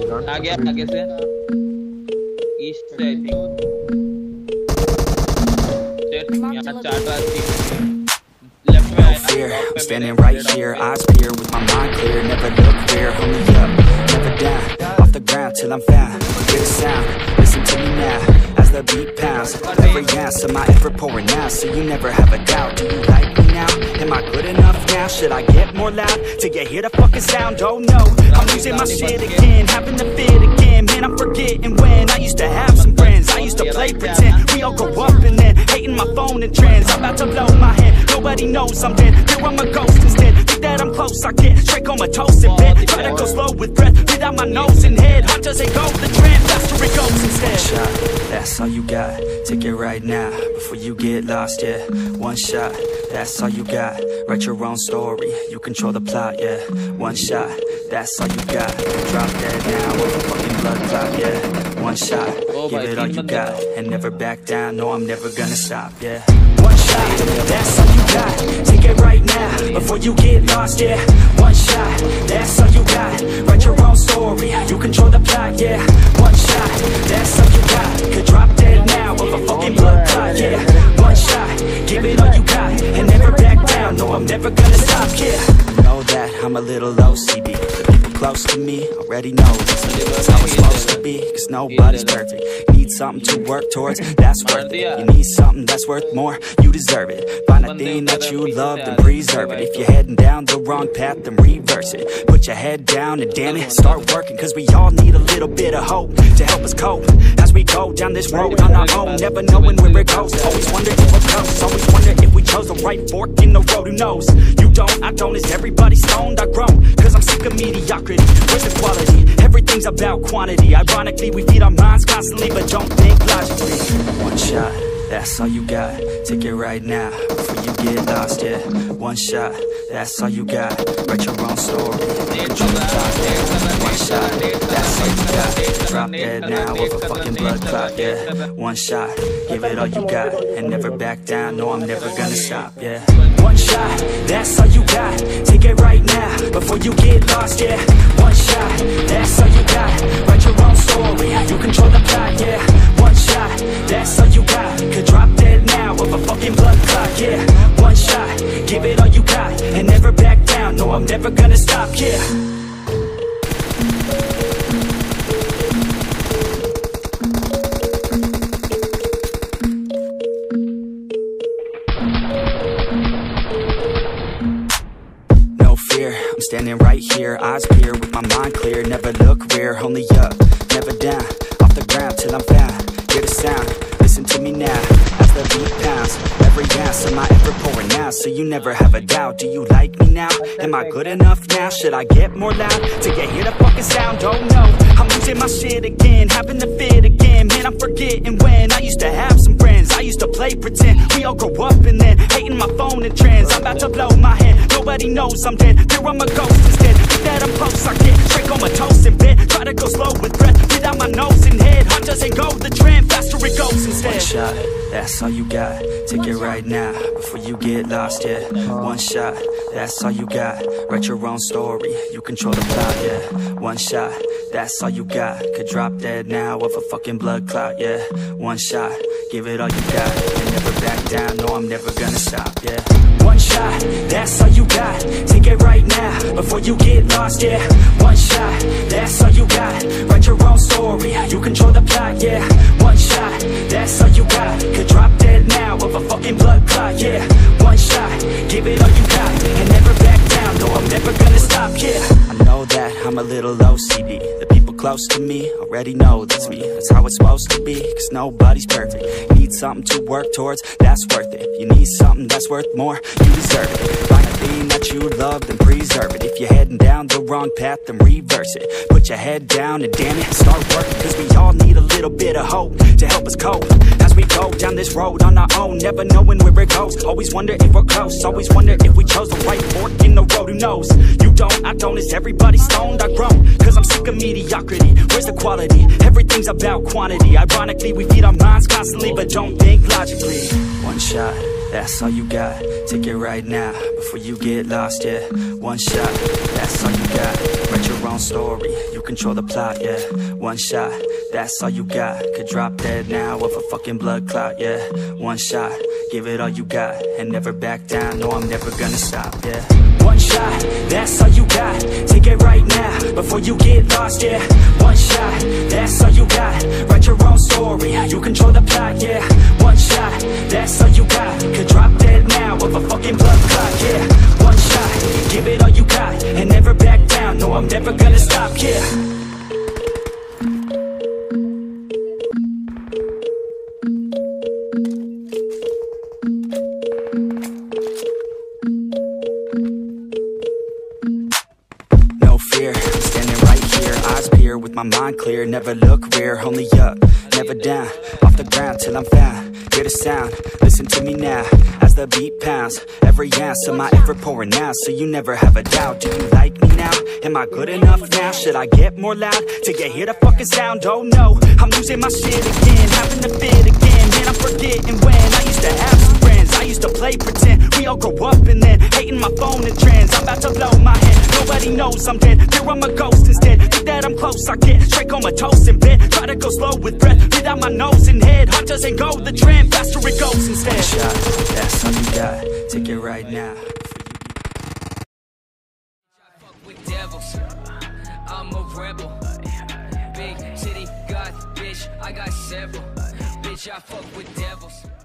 आगे से ईस्ट से आई थिंक यहाँ 4 बार लेफ्ट में No fear, I'm standing right here, eyes peer with my mind clear, never look rear, only up, never down, off the ground till I'm found, hear the sound, listen to me now, as the beat pounds, every ounce of my effort pouring out, so you never have a doubt, do you like me now, am I good enough now, should I get more loud, till you hear the fucking sound, oh no, I'm losing my shit again, having to fit again, man I'm forgetting when, I used to have some friends, I used to play pretend, we all go up and then, hating my phone and trends, I'm about to blow my head, nobody knows I'm dead, here I'm a ghost instead, think that I'm close, I get straight comatose in bed, try to go slow with breath, breathe out my nose and head, heart doesn't go, the tramp, faster it goes instead. One shot, that's all you got, take it right now, before you get lost, yeah, one shot, that's all you got, write your own story, you control the plot, yeah, one shot, that's all you got, drop dead now, with a fucking blood clot, yeah, one shot, give it all you got, and never back down, no I'm never gonna stop, yeah, one shot, that's all you got, take it right now, before you get lost, yeah, one shot, that's all you got, write your own story, you control the plot, yeah, one shot, that's all you got, could drop dead now, with a fucking blood clot, yeah, one shot, give it all you got, and never back down, no I'm never gonna stop, yeah, I know that I'm a little OCD, the people close to me already know that's how it's supposed to be, cause nobody's perfect, need something to work towards, that's worth it, you need something that's worth more, you deserve it, find a thing that you love and preserve it, if you're heading down the wrong path then reverse it, put your head down and damn it, start working, cause we all need a little bit of hope, to help us cope, as we go down this road on our own, never knowing where it goes, always wonder if we're close, always wonder if we chose the right fork in the road, who knows, you don't, I don't, is everybody stoned, I've grown, cause I'm sick of mediocrity, where's the quality, everything's about quantity, ironically we feed our minds constantly, but don't think logically, one shot, that's all you got, take it right now, before you get lost, yeah, one shot, that's all you got, write your own story, control the clock, yeah, one shot, that's all you got, drop dead now, with a fucking blood clot, yeah, one shot, give it all you got, and never back down, no I'm never gonna stop, yeah, one shot, that's all you got, take it right now, before you get lost, yeah, one shot, that's all you got, write your own story, you control the plot, yeah, one shot, that's all you got, could drop dead now, with a fucking blood clot, yeah, one shot, give it all you got, and never back down, no I'm never gonna stop, yeah. I'm standing right here, eyes peer with my mind clear, never look rear, only up, never down, off the ground till I'm found, hear the sound, listen to me now, as the beat pounds, every ounce of my effort pouring out, so you never have a doubt, do you like me now, am I good enough now, should I get more loud, till you hear the fucking sound, oh no, I'm losing my shit again, having to fit again, man I'm forgetting when, I used to have some friends, I used to play pretend, we all grow up and then, hating my phone and trends, I'm about to blow my head, nobody knows I'm dead, here I'm a ghost instead, think that I'm close, I get straight comatose in bed, try to go slow with breath, breathe out my nose and head, heart doesn't go, the tramp, faster it goes instead. One shot, that's all you got, take it right now, before you get lost, yeah, one shot, that's all you got, write your own story, you control the plot, yeah, one shot, that's all you got, could drop dead now, with a fucking blood clot, yeah, one shot, give it all you got, and never back down, no I'm never gonna stop, yeah, one shot, that's all you got, take it right now, before you get lost, yeah, one shot, that's all you got, write your own story, you control the plot, yeah, one shot, that's all you got, could drop dead now, with a fucking blood clot, yeah, one shot, give it all you got, and never back down, no I'm never gonna stop, yeah, I know that I'm a little OCD, the people close to me already know that's me, that's how it's supposed to be, cause nobody's perfect, need something to work towards, that's worth it, you need something that's worth more, you deserve it, find a thing that you love then preserve it, if you're heading down the wrong path then reverse it, put your head down and damn it, start working, cause we all need a little bit of hope, to help us cope, as we go down this road on our own, never knowing where it goes, always wonder if we're close, always wonder if we chose the right fork in the road, who knows, you don't, I don't, is everybody stoned, I've grown, cause I'm sick of mediocrity, where's the quality, everything's about quantity, ironically we feed our minds constantly, but don't think logically, one shot, that's all you got, take it right now, before you get lost, yeah, one shot, that's all you got, write your your own story, you control the plot, yeah. One shot, that's all you got. Could drop dead now of a fucking blood clot, yeah. One shot, give it all you got, and never back down, no, I'm never gonna stop, yeah. One shot, that's all you got. Take it right now, before you get lost, yeah. One shot, that's all you got. Write your own story, you control the plot, yeah. One shot, that's all you got. Could drop dead now of a fucking blood clot, yeah. One shot, give it all you got, and never back down, no, I'm never gonna stop, yeah. With my mind clear, never look rear, only up, never down, off the ground till I'm found. Hear the sound, listen to me now, as the beat pounds, every ounce of my effort pouring out, so you never have a doubt. Do you like me now? Am I good enough now? Should I get more loud to get hear the fucking sound? Oh no, I'm losing my shit again, having to fit again, man, I'm forgetting when I used to have some friends, I used to play pretend, we all grow up and then hating my phone and trends, I'm about to blow my head, nobody knows I'm dead, here I'm a ghost instead, think that I'm close, I get straight comatose in bed, try to go slow with breath, breathe out my nose and head, heart doesn't go the trend, faster it goes instead. One shot, that's all you got, take it right now. I fuck with devils, I'm a rebel, big city, got bitch, I got several, bitch I fuck with devils.